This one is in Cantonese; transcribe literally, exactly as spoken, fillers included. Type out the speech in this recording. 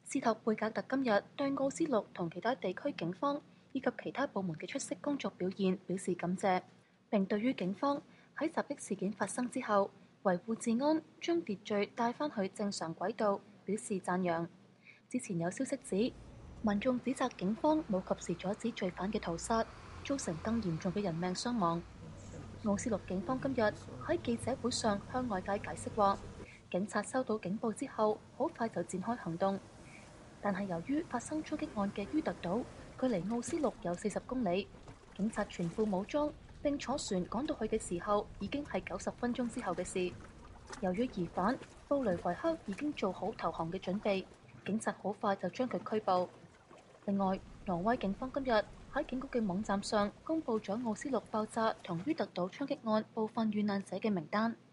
斯托貝格特今日對奧斯陸同其他地區警方以及其他部門嘅出色工作表現表示感謝，並對於警方喺襲擊事件發生之後維護治安、將秩序帶返去正常軌道表示讚揚。之前有消息指，民眾指責警方冇及時阻止罪犯嘅屠殺，造成更嚴重嘅人命傷亡。奧斯陸警方今日喺記者會上向外界解釋話，警察收到警報之後，好快就展開行動。但係由於發生衝擊案嘅于特島距離奧斯陸有四十公里，警察全副武裝並坐船趕到去嘅時候，已經係九十分鐘之後嘅事。由於疑犯布雷維克已經做好投降嘅準備，警察好快就將佢拘捕。另外，挪威警方今日喺警局嘅網站上公佈咗奧斯陸爆炸同于特島槍擊案部分遇難者嘅名單。